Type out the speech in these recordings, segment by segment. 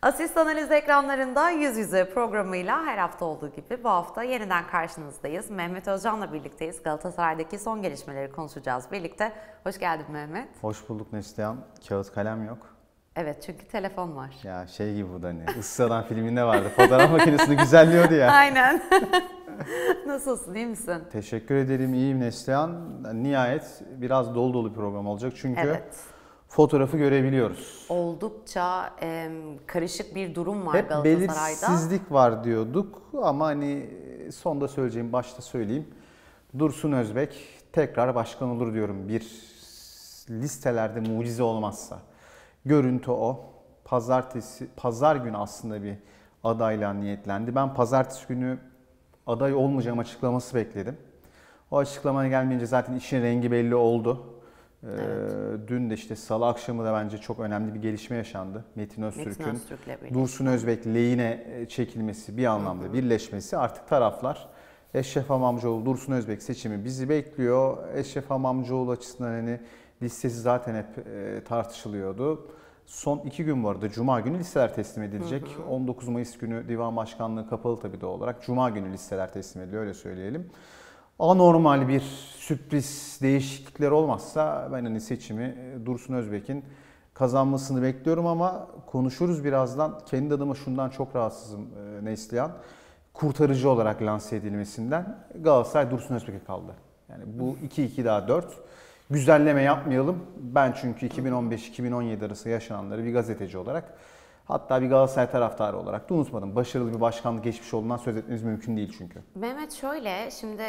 Asist Analiz ekranlarında Yüz Yüze programıyla her hafta olduğu gibi bu hafta yeniden karşınızdayız. Mehmet Özcan'la birlikteyiz. Galatasaray'daki son gelişmeleri konuşacağız birlikte. Hoş geldin Mehmet. Hoş bulduk Neslihan. Kağıt kalem yok. Evet, çünkü telefon var. Ya şey gibi bu da hani Issız Adam filminde vardı. Fotoğraf makinesini güzelliyordu ya. Aynen. Nasılsın, iyi misin? Teşekkür ederim, iyiyim Neslihan. Nihayet biraz dolu dolu bir program olacak çünkü fotoğrafı görebiliyoruz. Oldukça karışık bir durum var Hep Galatasaray'da. belirsizlik var diyorduk ama hani sonda söyleyeceğim, başta söyleyeyim. Dursun Özbek tekrar başkan olur diyorum. Bir listelerde mucize olmazsa. Görüntü o. Pazar günü aslında bir adayla niyetlendi. Ben pazartesi günü aday olmayacağım açıklaması bekledim. O açıklamaya gelmeyince zaten işin rengi belli oldu. Evet. Dün de işte salı akşamı da bence çok önemli bir gelişme yaşandı. Metin Öztürk'ün Dursun Özbek lehine çekilmesi, bir anlamda birleşmesi. Artık taraflar Eşref Hamamcıoğlu, Dursun Özbek seçimi bizi bekliyor. Eşref Hamamcıoğlu açısından hani listesi zaten hep tartışılıyordu. Son 2 gün bu arada Cuma günü listeler teslim edilecek. 19 Mayıs günü Divan Başkanlığı kapalı tabii doğal olarak. Cuma günü listeler teslim ediliyor, öyle söyleyelim. Anormal bir sürpriz değişiklikler olmazsa ben hani seçimi Dursun Özbek'in kazanmasını bekliyorum ama konuşuruz birazdan. Kendi adıma şundan çok rahatsızım Neslihan. Kurtarıcı olarak lanse edilmesinden Galatasaray Dursun Özbek'e kaldı. Yani bu 2-2 daha 4. Güzelleme yapmayalım. Ben çünkü 2015-2017 arası yaşananları bir gazeteci olarak, hatta bir Galatasaray taraftarı olarak da unutmadım. Başarılı bir başkanlık geçmiş olduğundan söz etmemiz mümkün değil çünkü. Mehmet şöyle, şimdi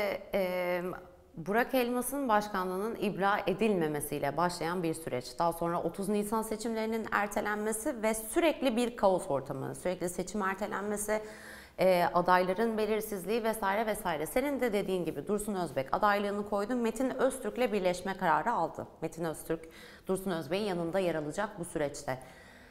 Burak Elmas'ın başkanlığının ibra edilmemesiyle başlayan bir süreç. Daha sonra 30 Nisan seçimlerinin ertelenmesi ve sürekli bir kaos ortamı, sürekli seçim ertelenmesi, adayların belirsizliği vesaire vesaire. Senin de dediğin gibi Dursun Özbek adaylığını koydu. Metin Öztürk'le birleşme kararı aldı. Metin Öztürk, Dursun Özbek'in yanında yer alacak bu süreçte.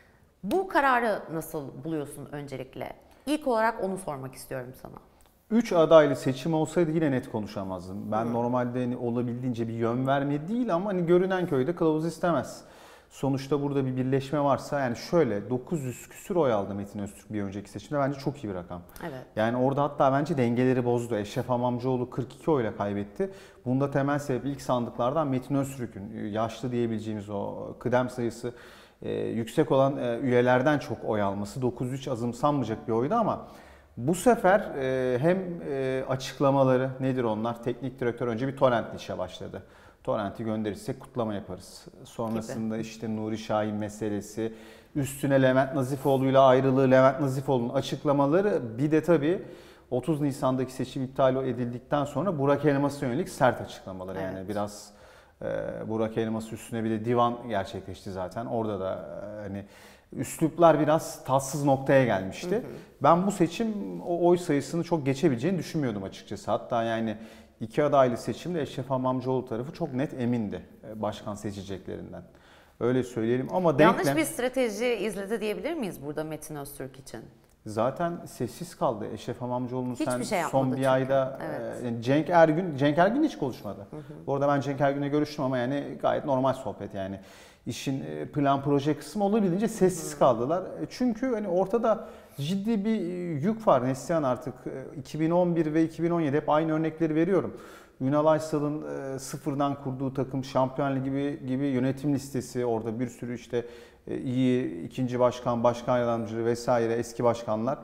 Bu kararı nasıl buluyorsun öncelikle? İlk olarak onu sormak istiyorum sana. 3 adaylı seçim olsaydı yine net konuşamazdım. Ben normalde hani olabildiğince bir yön verme değil ama hani görünen köyde kılavuz istemez. Sonuçta burada bir birleşme varsa, yani şöyle 900 küsür oy aldı Metin Öztürk bir önceki seçimde, bence çok iyi bir rakam. Evet. Yani orada hatta bence dengeleri bozdu. Eşref Hamamcıoğlu 42 oyla kaybetti. Bunda temel sebep ilk sandıklardan Metin Öztürk'ün yaşlı diyebileceğimiz o kıdem sayısı yüksek olan üyelerden çok oy alması. 903 azımsanmayacak bir oydu ama bu sefer hem açıklamaları, nedir onlar? Teknik direktör önce bir torrentli işe başladı. Torrent'i gönderirsek kutlama yaparız. Sonrasında gibi. İşte Nuri Şahin meselesi, üstüne Levent Nazifoğlu'yla ayrılığı, Levent Nazifoğlu'nun açıklamaları, bir de tabii 30 Nisan'daki seçim iptal edildikten sonra Burak Elmas'a yönelik sert açıklamalar. Evet. Yani biraz Burak Elmas üstüne bir de divan gerçekleşti zaten. Orada da hani üsluplar biraz tatsız noktaya gelmişti. Ben bu seçim o oy sayısını çok geçebileceğini düşünmüyordum açıkçası. Hatta yani 2 adaylı seçimde Eşref Hamamcıoğlu tarafı çok net emindi başkan seçeceklerinden. Öyle söyleyelim ama yanlış bir strateji izledi diyebilir miyiz burada Metin Öztürk için? Zaten sessiz kaldı Eşref Hamamcıoğlu'nun. Hiçbir şey son bir çünkü. ayda yani Cenk Ergün hiç konuşmadı. Bu arada ben Cenk Ergün'le görüştüm ama yani gayet normal sohbet yani. İşin plan proje kısmı olabildiğince sessiz kaldılar. Çünkü hani ortada ciddi bir yük var Neslihan artık. 2011 ve 2017 hep aynı örnekleri veriyorum. Ünal Aysal'ın sıfırdan kurduğu takım, Şampiyon Ligi gibi yönetim listesi, orada bir sürü işte iyi ikinci başkan, başkan yardımcıları vesaire eski başkanlar.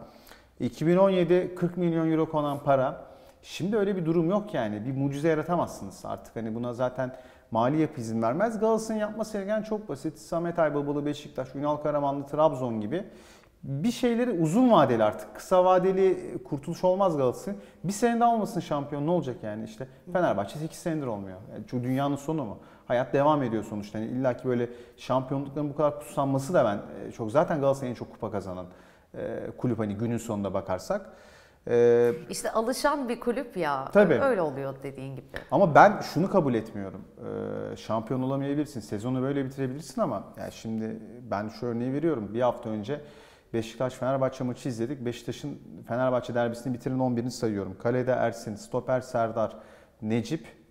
2017 40 milyon euro konan para. Şimdi öyle bir durum yok yani. Bir mucize yaratamazsınız artık. Hani buna zaten mali yapı izin vermez. Galatasaray'ın yapması gereken çok basit. Samet Aybaba'lı Beşiktaş, Ünal Karamanlı Trabzon gibi bir şeyleri uzun vadeli, artık kısa vadeli kurtuluş olmaz Galatasaray'ın. Bir sene daha olmasın şampiyon, ne olacak yani işte. Fenerbahçe 8 senedir olmuyor. Yani çünkü dünyanın sonu mu? Hayat devam ediyor sonuçta. Yani İlla ki böyle şampiyonlukların bu kadar kutsanması da ben çok, zaten Galatasaray'ın en çok kupa kazanan kulüp hani günün sonunda bakarsak. İşte alışan bir kulüp ya. Tabii. Öyle oluyor dediğin gibi. Ama ben şunu kabul etmiyorum. Şampiyon olamayabilirsin, sezonu böyle bitirebilirsin ama yani şimdi ben şu örneği veriyorum. Bir hafta önce Beşiktaş-Fenerbahçe maçı izledik. Beşiktaş'ın Fenerbahçe derbisini bitiren 11'ini sayıyorum. Kalede Ersin, stoper Serdar, Necip,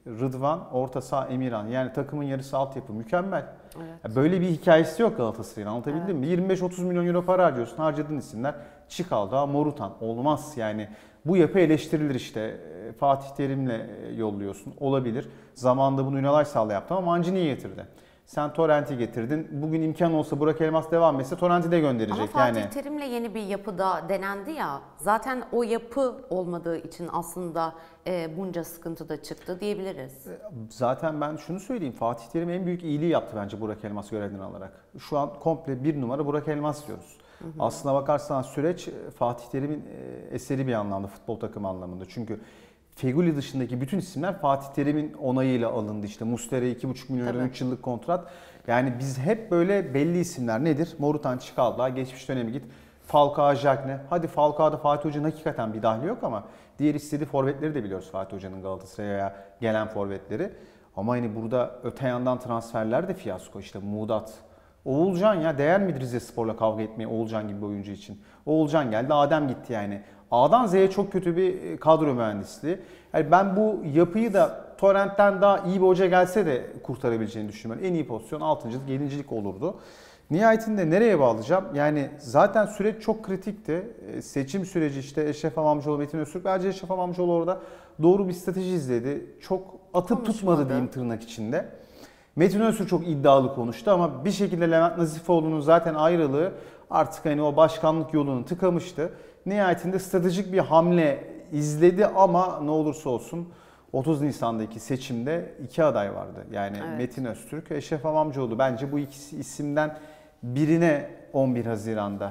Rıdvan, orta saha Emirhan. Yani takımın yarısı altyapı mükemmel. Evet. Ya böyle bir hikayesi yok Galatasaray'ın, anlatabildim mi? 25-30 milyon euro para harcıyorsun, harcadığın isimler Çikal'da, Morutan. Olmaz yani. Bu yapı eleştirilir işte. Fatih Terim'le yolluyorsun. Olabilir. Zamanında bunu Ünal Aysal'la yaptı ama Mancini'yi getirdi. Sen Torrent'i getirdin. Bugün imkan olsa Burak Elmas devam etse Torrent'i de gönderecek. Ama Fatih yani. Terim'le yeni bir yapıda denendi ya. Zaten o yapı olmadığı için aslında bunca sıkıntı da çıktı diyebiliriz. Zaten ben şunu söyleyeyim. Fatih Terim en büyük iyiliği yaptı bence Burak Elmas görevden alarak. Şu an komple bir numara Burak Elmas diyoruz. Aslına bakarsan süreç Fatih Terim'in eseri bir anlamda, futbol takımı anlamında. Çünkü Feguli dışındaki bütün isimler Fatih Terim'in onayıyla alındı. İşte Muslera 2,5 milyon euro 3 yıllık kontrat. Yani biz hep böyle belli isimler nedir? Morutan, Çikal'da, geçmiş dönemi git. Falcao, Jackne. Hadi Falcao'da Fatih Hoca'nın hakikaten bir dahli yok ama diğer istediği forvetleri de biliyoruz Fatih Hoca'nın Galatasaray'a gelen forvetleri. Ama hani burada öte yandan transferler de fiyasko. İşte Muğdat. Oğulcan ya, değer midir Rizespor'la kavga etmeye Oğulcan gibi bir oyuncu için? Oğulcan geldi, Adem gitti yani. A'dan Z'ye çok kötü bir kadro mühendisliği. Yani ben bu yapıyı da Torrent'ten daha iyi bir hoca gelse de kurtarabileceğini düşünüyorum. En iyi pozisyon 6.lık, 7.lik olurdu. Nihayetinde nereye bağlayacağım? Yani zaten süreç çok kritikti. Seçim süreci işte Eşref Amamcıoğlu, Metin Öztürk. Bence Eşref Amamcıoğlu orada doğru bir strateji izledi. Çok atıp tutmadı diyeyim tırnak içinde. Metin Öztürk çok iddialı konuştu ama bir şekilde Levent Nazifoğlu'nun zaten ayrılığı artık hani o başkanlık yolunu tıkamıştı. Nihayetinde stratejik bir hamle izledi ama ne olursa olsun 30 Nisan'daki seçimde 2 aday vardı. Yani Metin Öztürk ve Eşref Amamcıoğlu. Bence bu ikisi isimden birine 11 Haziran'da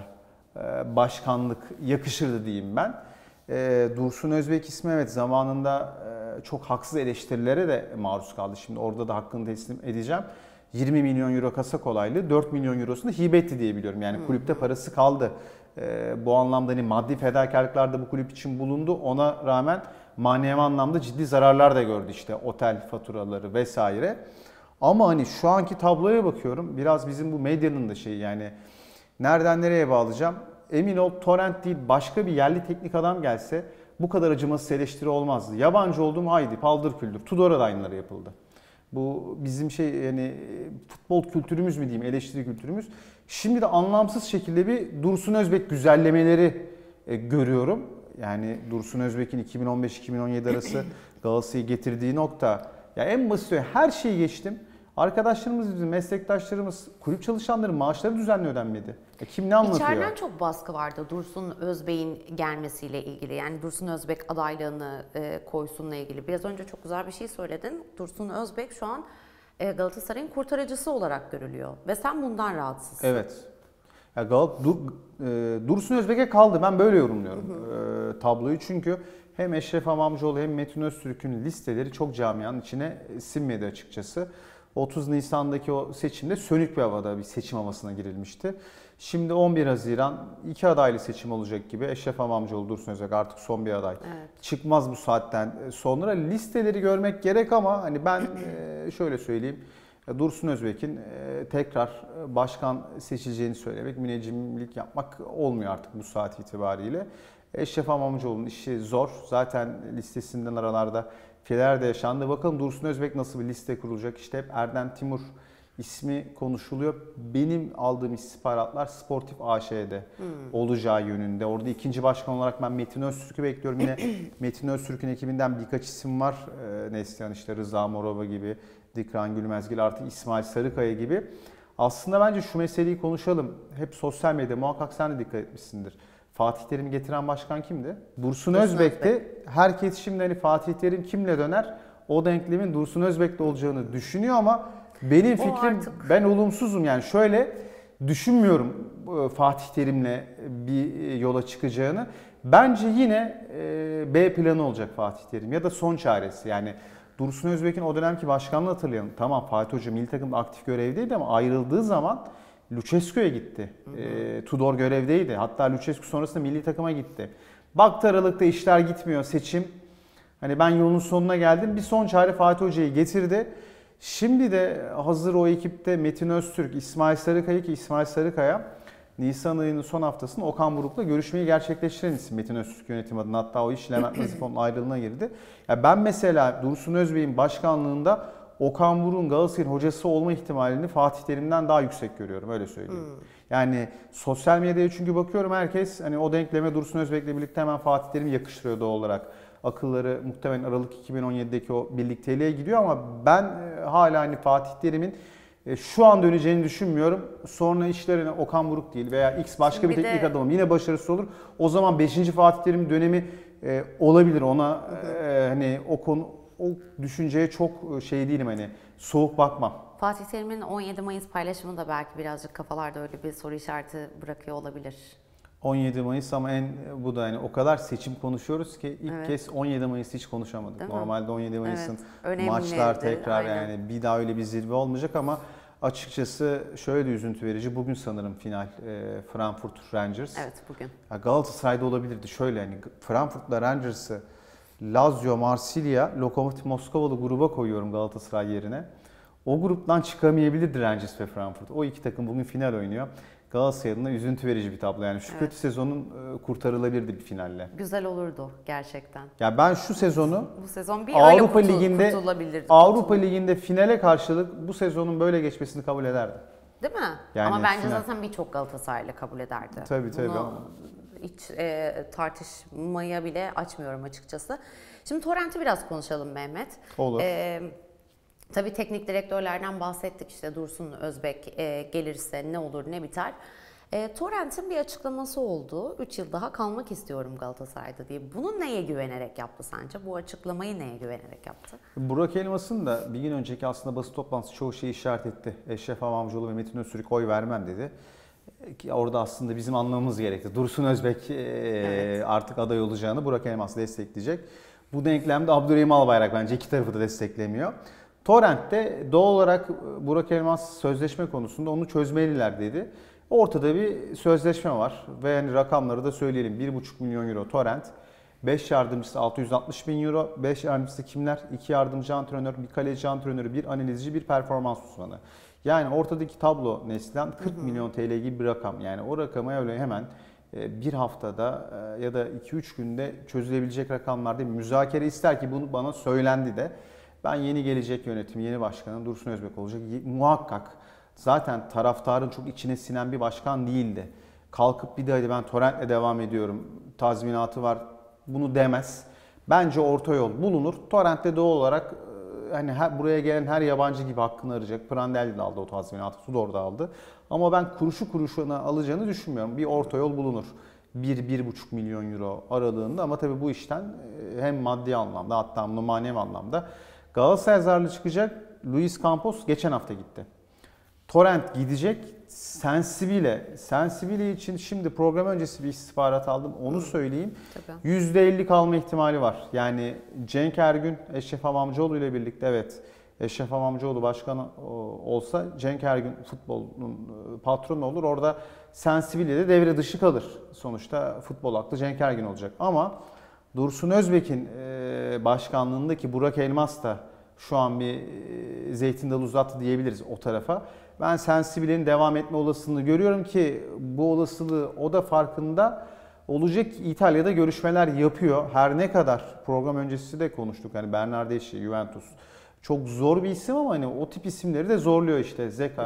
başkanlık yakışırdı diyeyim ben. Dursun Özbek ismi evet zamanında çok haksız eleştirilere de maruz kaldı. Şimdi orada da hakkını teslim edeceğim. 20 milyon euro kasa kolaylığı, 4 milyon eurosunu hibe etti diye biliyorum. Yani kulüpte parası kaldı. Bu anlamda hani maddi fedakarlıklar da bu kulüp için bulundu. Ona rağmen manevi anlamda ciddi zararlar da gördü işte otel faturaları vesaire. Ama hani şu anki tabloya bakıyorum. Biraz bizim bu medyanın da şeyi yani nereden nereye bağlayacağım? Emin ol Torrent değil başka bir yerli teknik adam gelse bu kadar acımasız eleştiri olmazdı. Yabancı oldum haydi paldır küldür. Tudor'a da aynıları yapıldı. Bu bizim yani futbol kültürümüz mü diyeyim, eleştiri kültürümüz. Şimdi de anlamsız şekilde bir Dursun Özbek güzellemeleri görüyorum. Yani Dursun Özbek'in 2015-2017 arası Galatasaray'ı getirdiği nokta. Ya en basit her şeyi geçtim. Arkadaşlarımız, bizim meslektaşlarımız, kulüp çalışanların maaşları düzenli ödenmedi. Kim ne anlatıyor? İçeriden çok baskı vardı Dursun Özbek'in gelmesiyle ilgili. Yani Dursun Özbek adaylığını koysunla ilgili. Biraz önce çok güzel bir şey söyledin. Dursun Özbek şu an Galatasaray'ın kurtarıcısı olarak görülüyor. Ve sen bundan rahatsızsın. Evet. Ya Dursun Özbek'e kaldı. Ben böyle yorumluyorum tabloyu. Çünkü hem Eşref Amamcıoğlu hem Metin Öztürk'ün listeleri çok camianın içine sinmedi açıkçası. 30 Nisan'daki o seçimde sönük bir havada bir seçim havasına girilmişti. Şimdi 11 Haziran 2 adaylı seçim olacak gibi. Eşref Amamcıoğlu, Dursun Özbek artık son bir aday. Evet. Çıkmaz bu saatten sonra. Listeleri görmek gerek ama hani ben şöyle söyleyeyim. Dursun Özbek'in tekrar başkan seçileceğini söylemek, müneccimlik yapmak olmuyor artık bu saat itibariyle. Eşref Amamcıoğlu'nun işi zor. Zaten listesinden aralarda fileler de yaşandı. Bakalım Dursun Özbek nasıl bir liste kurulacak? İşte hep Erden Timur ismi konuşuluyor. Benim aldığım istihbaratlar Sportif AŞ'de olacağı yönünde. Orada ikinci başkan olarak ben Metin Öztürk'ü bekliyorum. Yine Metin Öztürk'ün ekibinden birkaç isim var. Neslihan işte Rıza Morova gibi, Dikran Gülmezgil artı İsmail Sarıkaya gibi. Aslında bence şu meseleyi konuşalım. Hep sosyal medya muhakkak sen de dikkat etmişsindir. Fatih Terim'i getiren başkan kimdi? Dursun Özbek'ti. Herkes şimdi hani Fatih Terim kimle döner? O denklemin Dursun Özbek'le olacağını düşünüyor ama benim fikrim ben olumsuzum. Yani şöyle düşünmüyorum Fatih Terim'le bir yola çıkacağını. Bence yine B planı olacak Fatih Terim ya da son çaresi. Yani Dursun Özbek'in o dönemki başkanlığı hatırlayalım. Tamam Fatih Hoca milli takımda aktif görevdeydi ama ayrıldığı zaman Lucescu'ya gitti. Tudor görevdeydi. Hatta Lucescu sonrasında milli takıma gitti. Baktı aralıkta işler gitmiyor. Seçim. Hani ben yolun sonuna geldim. Bir son çare Fatih Hoca'yı getirdi. Şimdi de hazır o ekipte Metin Öztürk, İsmail Sarıkaya ki İsmail Sarıkaya Nisan ayının son haftasında Okan Buruk'la görüşmeyi gerçekleştiren isim Metin Öztürk yönetim adına. Hatta o iş Levent Nazifoğlu'nun ayrılığına girdi. Ya ben mesela Dursun Özbek'in başkanlığında Okan Buruk'un Galatasaray'ın hocası olma ihtimalini Fatih Terim'den daha yüksek görüyorum, öyle söyleyeyim. Yani sosyal medyaya çünkü bakıyorum, herkes hani o denkleme Dursun Özbek'le birlikte hemen Fatih Terim'i yakıştırıyor doğal olarak. Akılları muhtemelen Aralık 2017'deki o birlikteliğe gidiyor ama ben hala hani Fatih Terim'in şu an döneceğini düşünmüyorum. Sonra işlerine Okan Buruk değil veya X başka bir teknik adamım yine başarısız olur. O zaman 5. Fatih Terim dönemi olabilir. Ona hani o düşünceye çok şey değilim, hani soğuk bakmam. Fatih Terim'in 17 Mayıs paylaşımı da belki birazcık kafalarda öyle bir soru işareti bırakıyor olabilir. 17 Mayıs ama bu da hani o kadar seçim konuşuyoruz ki ilk kez 17 Mayıs hiç konuşamadık. Değil Normalde 17 Mayıs'ın önemli maçlar tekrar aynen. yani bir daha öyle bir zirve olmayacak ama açıkçası şöyle de üzüntü verici. Bugün sanırım final Frankfurt Rangers. Evet, bugün. Ya Galatasaray'da olabilirdi. Şöyle hani Frankfurt'la Rangers'ı Lazio, Marsilya, Lokomotiv Moskovalı gruba koyuyorum Galatasaray yerine. O gruptan çıkamayabilirdi Rangers ve Frankfurt. O iki takım bugün final oynuyor. Galatasaray adına üzüntü verici bir tablo. Yani şu kötü sezonun kurtarılabilirdi bir finalle. Güzel olurdu gerçekten. Ya ben şu sezonu Bu sezon bir Avrupa öyle Ligi'nde kurtulabilirdi. Ligi'nde finale karşılık bu sezonun böyle geçmesini kabul ederdim. Değil mi? Yani ama bence final. zaten birçok Galatasaraylı kabul ederdi. Tabii. Bunu hiç tartışmaya bile açmıyorum açıkçası. Şimdi Torrent'i biraz konuşalım Mehmet. Olur. Tabii teknik direktörlerden bahsettik, işte Dursun Özbek gelirse ne olur ne biter. Torrent'in bir açıklaması oldu. 3 yıl daha kalmak istiyorum Galatasaray'da diye. Bunu neye güvenerek yaptı sence? Bu açıklamayı neye güvenerek yaptı? Burak Elmas'ın da bir gün önceki aslında basın toplantısı çoğu şeyi işaret etti. Eşref Hamamcıoğlu ve Metin Öztürk oy vermem dedi. Orada aslında bizim anlamamız gerekti. Dursun Özbek artık aday olacağını, Burak Elmas destekleyecek. Bu denklemde Abdurrahim Albayrak bence iki tarafı da desteklemiyor. Torrent'te doğal olarak Burak Elmas sözleşme konusunda onu çözmeliler dedi. Ortada bir sözleşme var ve yani rakamları da söyleyelim. 1,5 milyon euro Torrent, 5 yardımcısı 660 bin euro, 5 yardımcısı kimler? 2 yardımcı antrenör, bir kaleci antrenörü, bir analizci, bir performans uzmanı. Yani ortadaki tablo neslen 40 milyon TL gibi bir rakam. Yani o rakamı öyle hemen bir haftada ya da 2-3 günde çözülebilecek rakamlar değil. Müzakere ister ki bunu bana söylendi de. Ben yeni gelecek yönetim, yeni başkanın Dursun Özbek olacak. Muhakkak zaten taraftarın çok içine sinen bir başkan değildi. Kalkıp bir de ben Torrent'le devam ediyorum, tazminatı var, bunu demez. Bence orta yol bulunur. Torrent'te doğal olarak hani buraya gelen her yabancı gibi hakkını arayacak. Prandelli de aldı o tazminatı, Tudor da aldı. Ama ben kuruşu kuruşuna alacağını düşünmüyorum. Bir orta yol bulunur. 1-1,5 milyon euro aralığında ama tabii bu işten hem maddi anlamda hatta manevi anlamda Galatasaray zararlı çıkacak. Luis Campos geçen hafta gitti. Torrent gidecek. Sensibile için şimdi program öncesi bir istihbarat aldım. Onu söyleyeyim. Tabii. %50 kalma ihtimali var. Yani Cenk Ergün, Eşref Hamamcıoğlu ile birlikte evet. Eşref Hamamcıoğlu başkan olsa Cenk Ergün futbolun patronu olur. Orada Sensibile de devre dışı kalır. Sonuçta futbol aklı Cenk Ergün olacak. Ama Dursun Özbek'in başkanlığındaki Burak Elmas da şu an bir zeytin dalı uzattı diyebiliriz o tarafa. Ben Sensibile'nin devam etme olasılığını görüyorum ki bu olasılığı o da farkında olacak. İtalya'da görüşmeler yapıyor. Her ne kadar program öncesi de konuştuk. Hani Bernardeschi, Juventus çok zor bir isim ama hani o tip isimleri de zorluyor işte.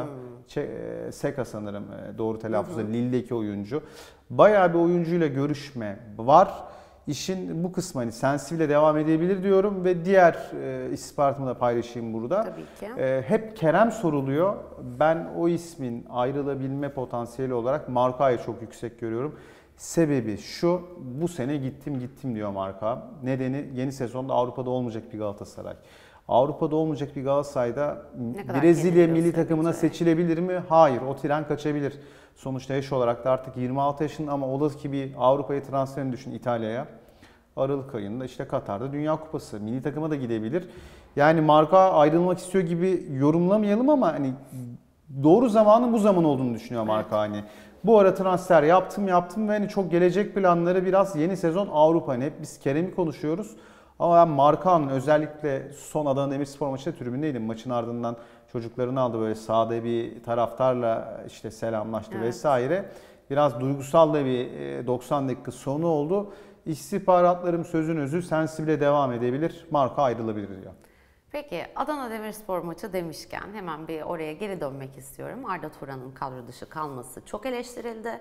Seka sanırım doğru telaffuzda, Lille'deki oyuncu. Bayağı bir oyuncuyla görüşme var. İşin bu kısmı hani Sensibile devam edebilir diyorum ve diğer istihbaratımı da paylaşayım burada. Tabii ki. Hep Kerem soruluyor. Ben o ismin ayrılabilme potansiyeli olarak Marka'yı çok yüksek görüyorum. Sebebi şu, bu sene gittim diyor Marka. Nedeni yeni sezonda Avrupa'da olmayacak bir Galatasaray. Avrupa'da olmayacak bir Galatasaray'da Brezilya milli takımına seçilebilir mi? Hayır, o tren kaçabilir. Sonuçta yaş olarak da artık 26 yaşında ama olası ki bir Avrupa'ya transferini düşün İtalya'ya. Aralık ayında işte Katar'da Dünya Kupası. Milli takıma da gidebilir. Yani Marka ayrılmak istiyor gibi yorumlamayalım ama hani doğru zamanın bu zaman olduğunu düşünüyor Marka hani. Bu ara transfer yaptım ve hani çok gelecek planları biraz yeni sezon Avrupa. Hani hep biz Kerem'i konuşuyoruz. Ama ben Markan'ın özellikle son Adana Demirspor maçında tribündeydim. Maçın ardından çocuklarını aldı böyle sahada bir taraftarla işte selamlaştı vesaire. Biraz duygusal da bir 90 dakika sonu oldu. İstihbaratlarım sözün özü Sensible devam edebilir, marka ayrılabilir diyor. Peki Adana Demirspor maçı demişken hemen bir oraya geri dönmek istiyorum. Arda Turan'ın kadro dışı kalması çok eleştirildi.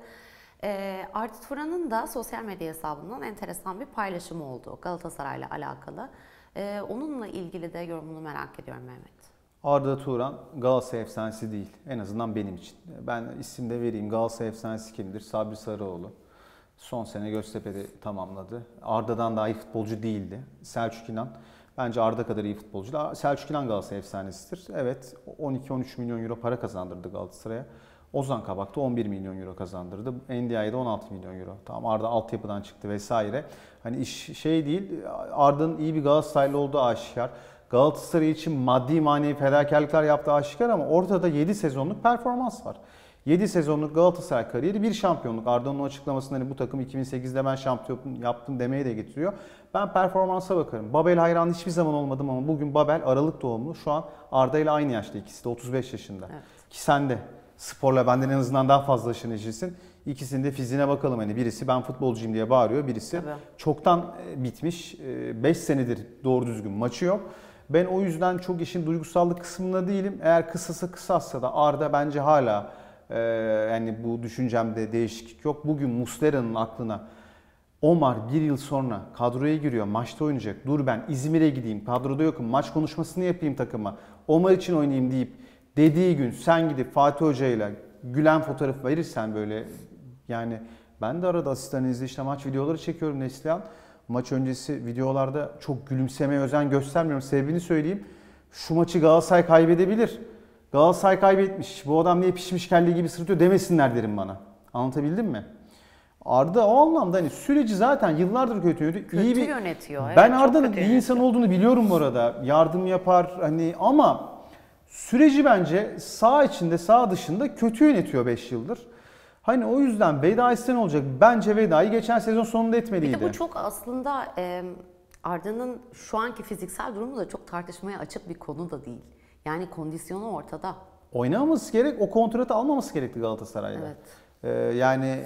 Arda Turan'ın da sosyal medya hesabından enteresan bir paylaşımı oldu Galatasaray'la alakalı. Onunla ilgili de yorumunu merak ediyorum Mehmet. Arda Turan Galatasaray efsanesi değil. En azından benim için. Ben isim de vereyim. Galatasaray efsanesi kimdir? Sabri Sarıoğlu. Son sene Göztepe'de tamamladı. Arda'dan daha iyi futbolcu değildi. Selçuk İnan. Bence Arda kadar iyi futbolcu. Selçuk İnan Galatasaray efsanesidir. Evet 12-13 milyon euro para kazandırdı Galatasaray'a. Ozan Kabak da 11 milyon euro kazandırdı. NDI'de 16 milyon euro. Tamam Arda altyapıdan çıktı vesaire. Hani iş şey değil. Arda'nın iyi bir Galatasaraylı olduğu aşikar. Galatasaray için maddi manevi fedakarlıklar yaptığı aşikar ama ortada 7 sezonluk performans var. 7 sezonluk Galatasaray kariyeri bir şampiyonluk. Arda'nın o açıklamasında hani bu takım 2008'de ben şampiyon yaptım demeye de getiriyor. Ben performansa bakarım. Babel hayranı hiçbir zaman olmadım ama bugün Babel Aralık doğumlu. Şu an Arda ile aynı yaşta, ikisi de 35 yaşında. Evet. Ki sen de sporla benden en azından daha fazla aşırı neşirsin. İkisinin de fiziğine bakalım. Hani birisi ben futbolcuyum diye bağırıyor. Birisi çoktan bitmiş. 5 senedir doğru düzgün maçı yok. Ben o yüzden çok işin duygusallık kısmında değilim. Eğer kısası kısassa da Arda bence hala yani bu düşüncemde değişiklik yok. Bugün Muslera'nın aklına Omar bir yıl sonra kadroya giriyor, maçta oynayacak. Dur ben İzmir'e gideyim, kadroda yokum, maç konuşmasını yapayım takıma. Omar için oynayayım deyip dediği gün sen gidip Fatih Hoca ile gülen fotoğraf verirsen böyle yani ben de arada asistanınızda işte maç videoları çekiyorum Neslihan. Maç öncesi videolarda çok gülümsemeye özen göstermiyorum. Sebebini söyleyeyim. Şu maçı Galatasaray kaybedebilir. Galatasaray kaybetmiş. Bu adam niye pişmiş kelle gibi sırıtıyor demesinler derim bana. Anlatabildim mi? Arda o anlamda hani süreci zaten yıllardır kötü yönetiyor. Kötü yönetiyor. Ben Arda'nın iyi insan olduğunu biliyorum bu arada. Yardım yapar hani ama süreci bence sağ içinde sağ dışında kötü yönetiyor 5 yıldır. Hani o yüzden veda etsen olacak. Bence vedayı geçen sezon sonunda etmeliydi. Bir de bu çok aslında Arda'nın şu anki fiziksel durumu da çok tartışmaya açık bir konu da değil. Yani kondisyonu ortada. Oynamaması gerek, o kontratı almaması gerekti Galatasaray'da. Evet. Yani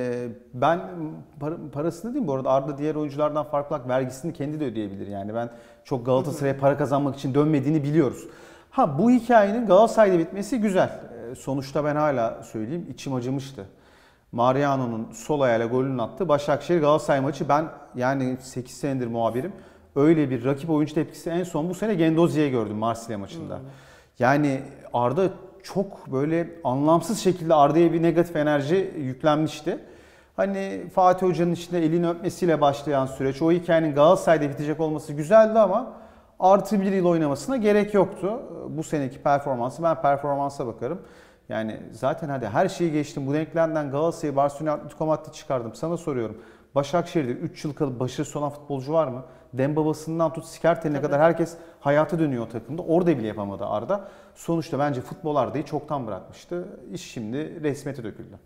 ben parasını değil bu arada Arda diğer oyunculardan farklı olarak vergisini kendi de ödeyebilir. Yani ben çok Galatasaray'a para kazanmak için dönmediğini biliyoruz. Ha bu hikayenin Galatasaray'da bitmesi güzel. Sonuçta ben hala söyleyeyim içim acımıştı. Mariano'nun sol ayağıyla golünü attı. Başakşehir Galatasaray maçı ben yani 8 senedir muhabirim. Öyle bir rakip oyuncu tepkisi en son bu sene Gendozi'ye gördüm Marsilya maçında. Yani Arda çok böyle anlamsız şekilde Arda'ya bir negatif enerji yüklenmişti. Hani Fatih Hoca'nın içinde elini öpmesiyle başlayan süreç o hikayenin Galatasaray'da bitecek olması güzeldi ama artı bir yıl oynamasına gerek yoktu. Bu seneki performansı ben performansa bakarım. Yani zaten hadi her şeyi geçtim. Bu denklemden Galatasaray'ı Barcelona Atletico Madrid'i çıkardım. Sana soruyorum. Başakşehir'de 3 yıl kalıp başarısı olan futbolcu var mı? Dembabasından tut Skerten'e kadar herkes hayata dönüyor o takımda. Orada bile yapamadı Arda. Sonuçta bence futbol Arda'yı çoktan bırakmıştı. İş şimdi resmiyete döküldü.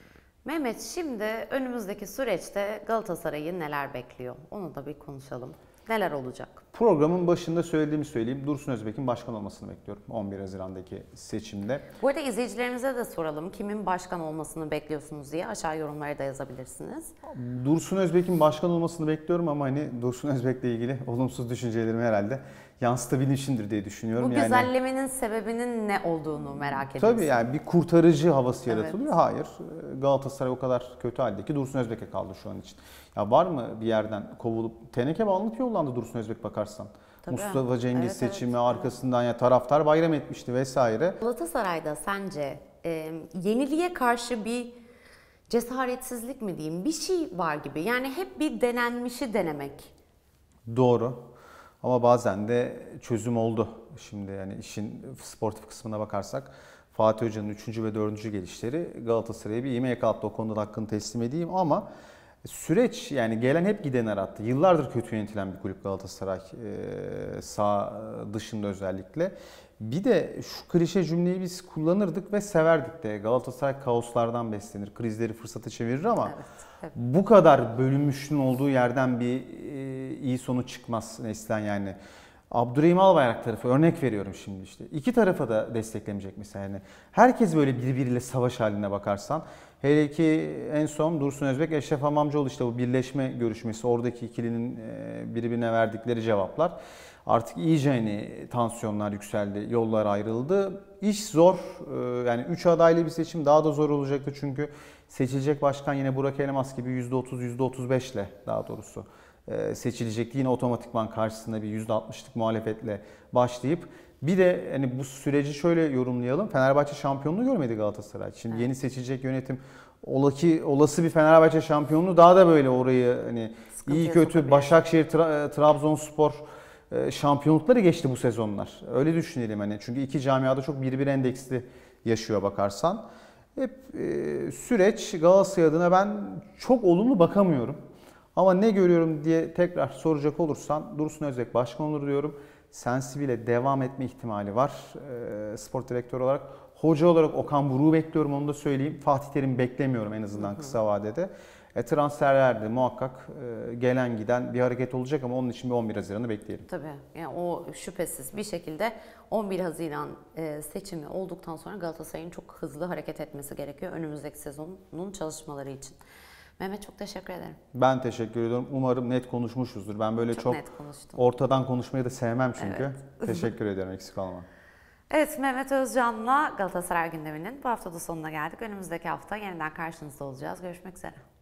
Mehmet şimdi önümüzdeki süreçte Galatasaray'ı neler bekliyor? Onu da bir konuşalım. Neler olacak? Programın başında söylediğimi söyleyeyim. Dursun Özbek'in başkan olmasını bekliyorum 11 Haziran'daki seçimde. Bu arada izleyicilerimize de soralım. Kimin başkan olmasını bekliyorsunuz diye aşağı yorumlara da yazabilirsiniz. Dursun Özbek'in başkan olmasını bekliyorum ama hani Dursun Özbek'le ilgili olumsuz düşüncelerimi herhalde yansıtabilmişimdir diye düşünüyorum. Bu güzellemenin sebebinin ne olduğunu merak ediyorsun. Tabii yani bir kurtarıcı havası yaratılıyor. Evet. Hayır. Galatasaray o kadar kötü halde ki Dursun Özbek'e kaldı şu an için. Ya var mı bir yerden kovulup teneke bağlanıp yollandı Dursun Özbek bakarsan. Tabii. Mustafa Cengiz seçimi arkasından ya taraftar bayram etmişti vesaire. Galatasaray'da sence yeniliğe karşı bir cesaretsizlik mi diyeyim bir şey var gibi. Yani hep bir denenmişi denemek. Doğru. Ama bazen de çözüm oldu. Şimdi yani işin sportif kısmına bakarsak Fatih Hoca'nın 3. ve 4. gelişleri Galatasaray'a bir ivme yakalattı. O konuda hakkını teslim edeyim ama süreç yani gelen hep giden arattı. Yıllardır kötü yönetilen bir kulüp Galatasaray sağ dışında özellikle. Bir de şu klişe cümleyi biz kullanırdık ve severdik de. Galatasaray kaoslardan beslenir, krizleri fırsata çevirir ama evet. Bu kadar bölünmüşlüğün olduğu yerden bir iyi sonuç çıkmaz Neslihan yani. Abdurrahim Albayrak tarafı örnek veriyorum şimdi işte. İki tarafa da desteklemeyecek mesela. Yani herkes böyle birbiriyle savaş haline bakarsan. Hele ki en son Dursun Özbek, Eşref Hamamcıoğlu işte bu birleşme görüşmesi, oradaki ikilinin birbirine verdikleri cevaplar. Artık iyice hani tansiyonlar yükseldi, yollar ayrıldı. İş zor. Yani 3 adaylı bir seçim daha da zor olacaktı çünkü seçilecek başkan yine Burak Elmas gibi %30, %35 ile daha doğrusu seçilecekti. Yine otomatikman karşısında bir %60'lık muhalefetle başlayıp bir de hani bu süreci şöyle yorumlayalım. Fenerbahçe şampiyonluğu görmedi Galatasaray. Şimdi yeni seçilecek yönetim olası bir Fenerbahçe şampiyonluğu daha da böyle orayı hani iyi kötü Başakşehir, Trabzonspor şampiyonlukları geçti bu sezonlar. Öyle düşünelim hani. Çünkü iki camiada çok birbiri endeksli yaşıyor bakarsan. Hep süreç Galatasaray adına ben çok olumlu bakamıyorum. Ama ne görüyorum diye tekrar soracak olursan Dursun Özbek başkan olur diyorum. Sensibile devam etme ihtimali var spor direktörü olarak. Hoca olarak Okan Buruk'u bekliyorum, onu da söyleyeyim. Fatih Terim beklemiyorum en azından kısa vadede. Transferlerde muhakkak gelen giden bir hareket olacak ama onun için bir 11 Haziran'ı bekleyelim. Tabii. Yani o şüphesiz bir şekilde 11 Haziran seçimi olduktan sonra Galatasaray'ın çok hızlı hareket etmesi gerekiyor önümüzdeki sezonun çalışmaları için. Mehmet, çok teşekkür ederim. Ben teşekkür ediyorum. Umarım net konuşmuşuzdur. Ben böyle çok net konuştum. ortadan konuşmayı da sevmem çünkü. Evet. Teşekkür ederim, eksik olma. Evet, Mehmet Özcan'la Galatasaray gündeminin bu hafta da sonuna geldik. Önümüzdeki hafta yeniden karşınızda olacağız. Görüşmek üzere.